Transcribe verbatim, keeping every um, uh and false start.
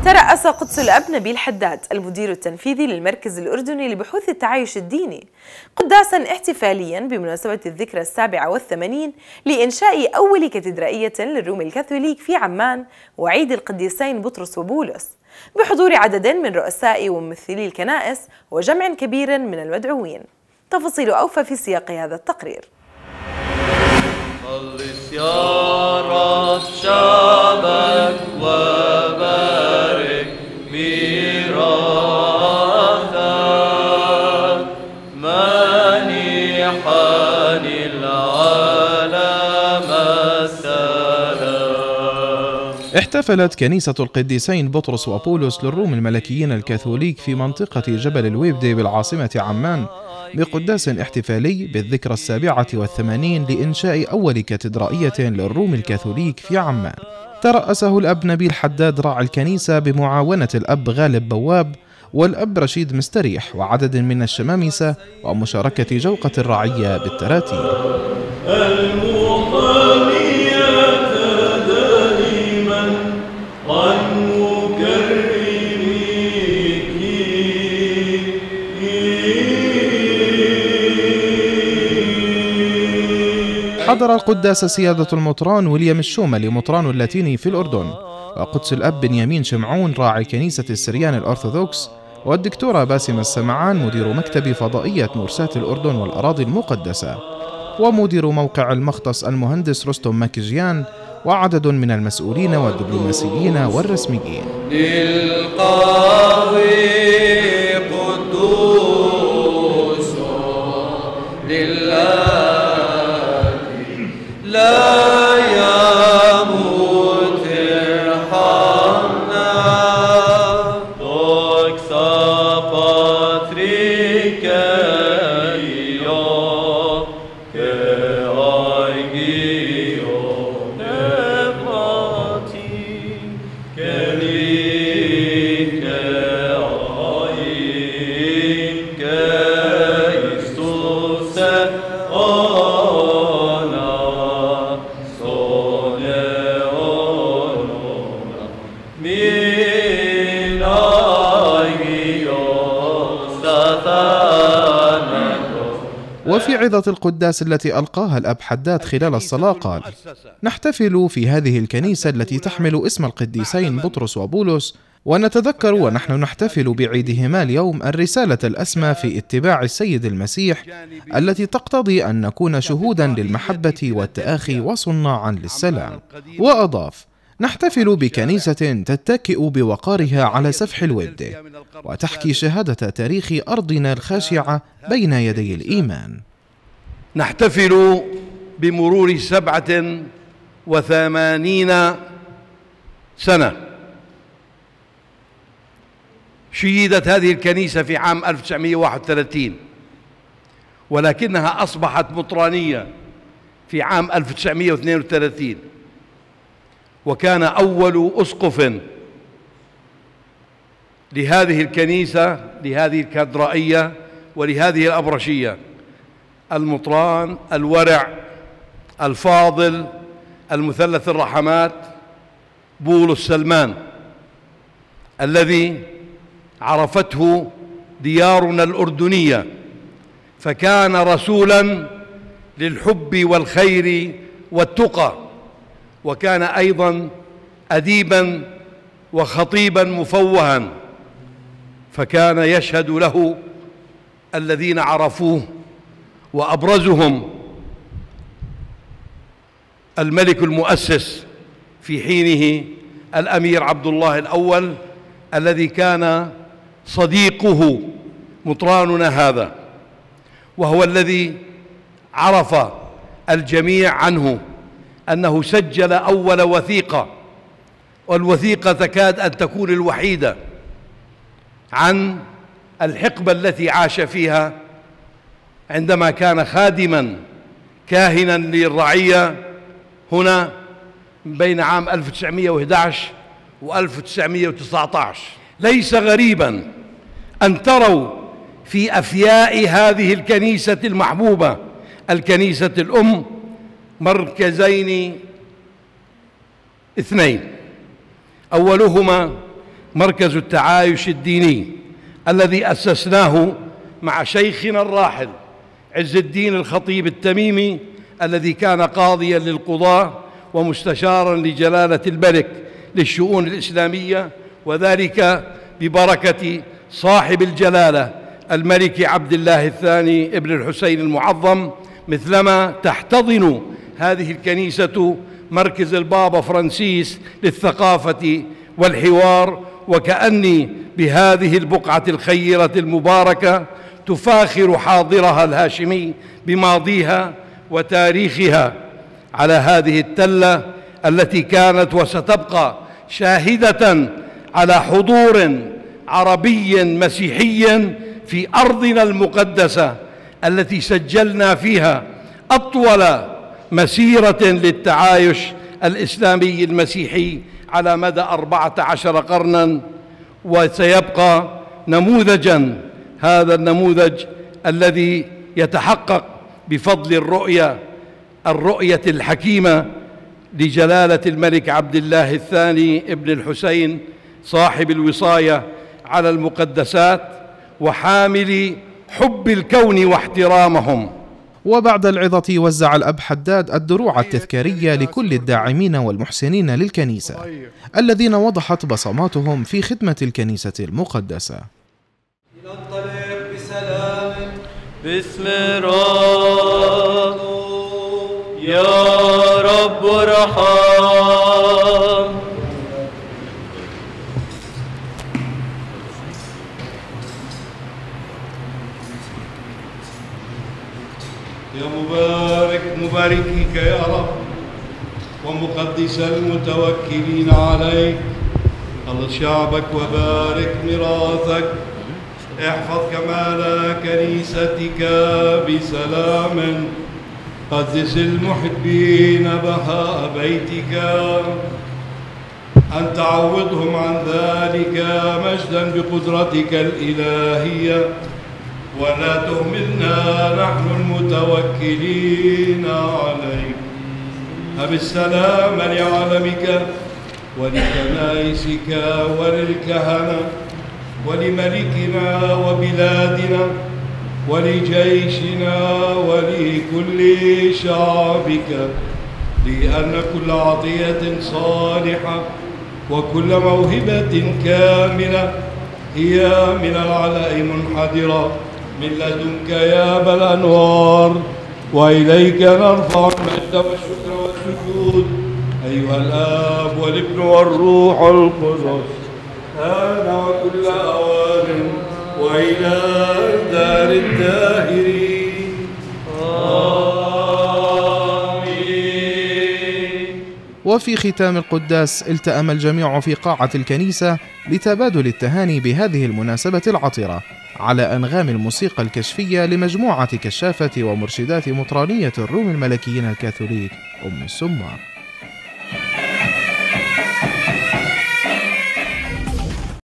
ترأس قدس الأب نبيل حداد المدير التنفيذي للمركز الأردني لبحوث التعايش الديني قداسا احتفاليا بمناسبة الذكرى السابعة والثمانين لإنشاء أول كاتدرائية للروم الكاثوليك في عمان وعيد القديسين بطرس وبولس بحضور عدد من رؤساء وممثلي الكنائس وجمع كبير من المدعوين. تفاصيل أوفى في سياق هذا التقرير. خلص يا رب شعبك وبارك ميراثك مانحا العالم السلام. احتفلت كنيسة القديسين بطرس وبولس للروم الملكيين الكاثوليك في منطقة جبل الويبدي بالعاصمة عمان بقداس احتفالي بالذكرى السابعة والثمانين لإنشاء أول كاتدرائية للروم الكاثوليك في عمان. ترأسه الأب نبيل حداد راعي الكنيسة بمعاونة الأب غالب بواب والأب رشيد مستريح وعدد من الشمامسة ومشاركة جوقة الرعية بالتراتيل. حضر القداس سيادة المطران ويليام الشوملي مطران اللاتيني في الأردن، وقدس الأب بنيامين شمعون راعي كنيسة السريان الأرثوذكس، والدكتورة باسمة السمعان مدير مكتب فضائية مرساة الأردن والأراضي المقدسة، ومدير موقع المختص المهندس رستم ماكجيان، وعدد من المسؤولين والدبلوماسيين والرسميين. للقاضي قدوس لله لا يموت ارحمنا دوكسا باتريكيو كايجيو نباتي كليك عين كايستوس وفي عظة القداس التي ألقاها الأب حداد خلال الصلاة قال: نحتفل في هذه الكنيسة التي تحمل اسم القديسين بطرس وبولس، ونتذكر ونحن نحتفل بعيدهما اليوم الرسالة الأسمى في اتباع السيد المسيح التي تقتضي أن نكون شهودا للمحبة والتآخي وصناعا للسلام. وأضاف: نحتفل بكنيسة تتكئ بوقارها على سفح الويبدي وتحكي شهادة تاريخ أرضنا الخاشعة بين يدي الإيمان. نحتفل بمرور سبعة وثمانين سنة شيدت هذه الكنيسة في عام ألف وتسعمائة وواحد وثلاثين، ولكنها أصبحت مطرانية في عام ألف وتسعمائة واثنين وثلاثين، وكان أول أسقف لهذه الكنيسة لهذه الكاتدرائية ولهذه الأبرشية المطران الورع الفاضل المثلث الرحمات بولس سلمان، الذي عرفته ديارنا الأردنية، فكان رسولا للحب والخير والتقى، وكان أيضا أديبا وخطيبا مفوها، فكان يشهد له الذين عرفوه، وأبرزهم الملك المؤسس في حينه الأمير عبد الله الأول الذي كان صديقه مطراننا هذا، وهو الذي عرف الجميع عنه أنه سجل أول وثيقة، والوثيقة تكاد أن تكون الوحيدة عن الحقبة التي عاش فيها عندما كان خادما كاهنا للرعية هنا بين عام ألف وتسعمائة وأحد عشر و ألف وتسعمائة وتسعة عشر. ليس غريبا أن تروا في أفياء هذه الكنيسة المحبوبة الكنيسة الأم مركزين اثنين، أولهما مركز التعايش الديني الذي أسسناه مع شيخنا الراحل عز الدين الخطيب التميمي الذي كان قاضيا للقضاة ومستشارا لجلالة الملك للشؤون الإسلامية، وذلك ببركة صاحب الجلالة الملك عبد الله الثاني ابن الحسين المعظم، مثلما تحتضن هذه الكنيسة مركز البابا فرانسيس للثقافة والحوار، وكأني بهذه البقعة الخيرة المباركة تفاخر حاضرها الهاشمي بماضيها وتاريخها على هذه التلة التي كانت وستبقى شاهدة على حضور عربي مسيحي في أرضنا المقدسة التي سجلنا فيها أطول مسيرة للتعايش الإسلامي المسيحي على مدى أربعة عشر قرناً، وسيبقى نموذجاً هذا النموذج الذي يتحقق بفضل الرؤية الرؤية الحكيمة لجلالة الملك عبد الله الثاني ابن الحسين صاحب الوصاية على المقدسات وحامل حب الكون واحترامهم. وبعد العظة وزع الأب حداد الدروع التذكارية لكل الداعمين والمحسنين للكنيسة الذين وضحت بصماتهم في خدمة الكنيسة المقدسة. ننطلق بسلام باسم رب يا رب ارحم. يا مبارك مباركيك يا رب ومقدس المتوكلين عليك، خلص شعبك وبارك ميراثك، احفظ كمال كنيستك بسلام، قدس المحبين بهاء بيتك، أن تعوضهم عن ذلك مجدا بقدرتك الإلهية، ولا تهملنا نحن المتوكلين عليك. هب السلام لعالمك ولكنائسك وللكهنة ولملكنا وبلادنا ولجيشنا ولكل شعبك، لأن كل عطية صالحة وكل موهبة كاملة هي من العلاء منحدرة من لدنك يا أبا الأنوار، وإليك نرفع المجد والشكر والسجود أيها الآب والابن والروح القدس، آن وكل أوان وإلى دار الداهرين آمين. وفي ختام القداس التأم الجميع في قاعة الكنيسة لتبادل التهاني بهذه المناسبة العطرة على أنغام الموسيقى الكشفية لمجموعة كشافة ومرشدات مطرانية الروم الملكيين الكاثوليك أم السمار.